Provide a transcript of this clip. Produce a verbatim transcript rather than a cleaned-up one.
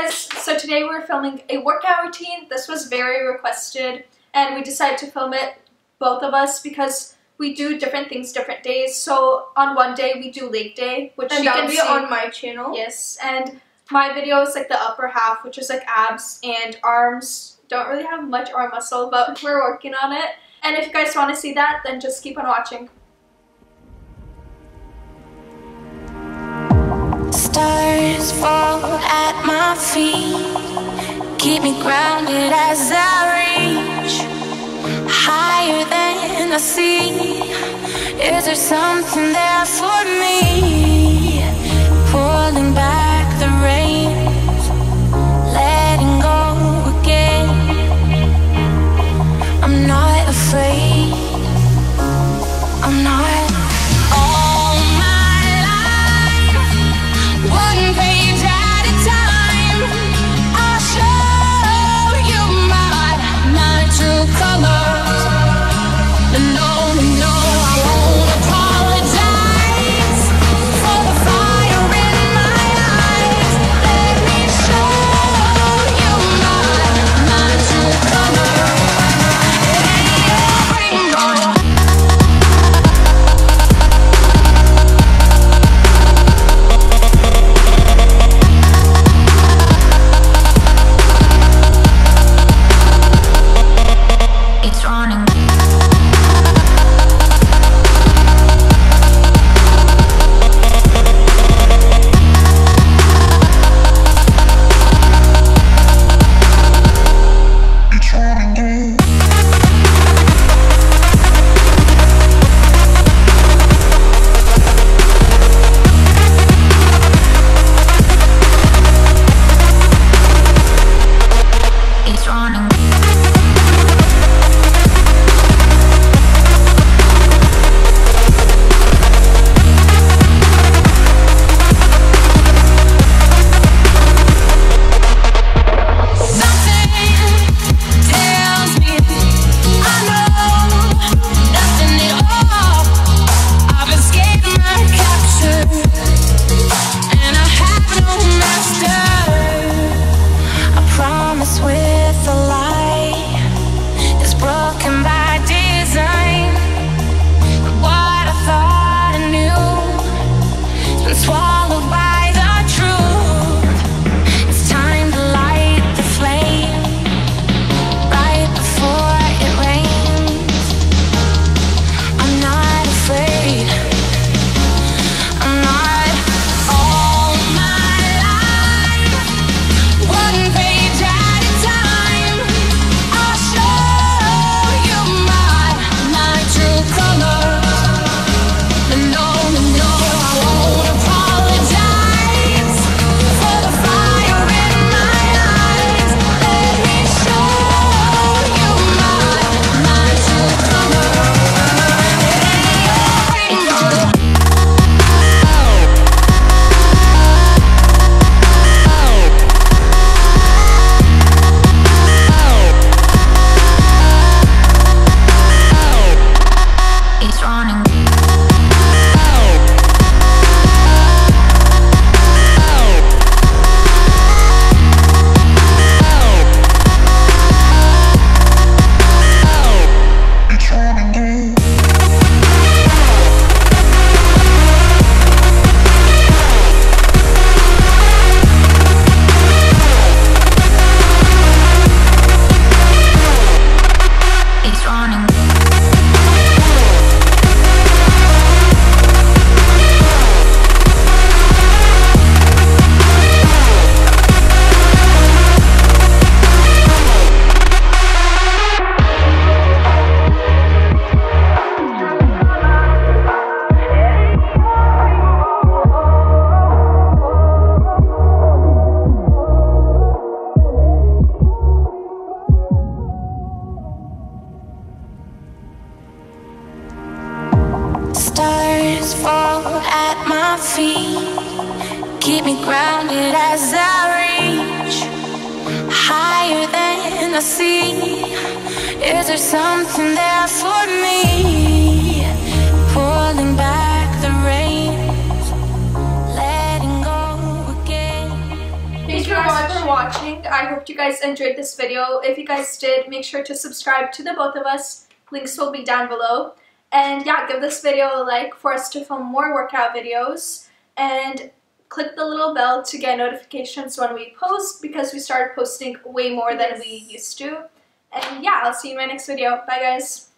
guys, so today we're filming a workout routine. This was very requested and we decided to film it, both of us, because we do different things different days. So on one day we do leg day, which and you that'll can be see on my channel. Yes, and my video is like the upper half, which is like abs and arms. Don't really have much arm muscle, but we're working on it. And if you guys want to see that, then just keep on watching. Stars fall at my feet, keep me grounded as I reach higher than I see. Is there something there for me? Pulling back the reins, letting go again. I'm not afraid, I'm not. Stars fall at my feet, keep me grounded as I reach higher than I see. Is there something there for me? Pulling back the reins, letting go again. Thanks for watching. watching. I hope you guys enjoyed this video. If you guys did, make sure to subscribe to the both of us. Links will be down below. And yeah, give this video a like for us to film more workout videos. And click the little bell to get notifications when we post, because we started posting way more than we used to. And yeah, I'll see you in my next video. Bye guys.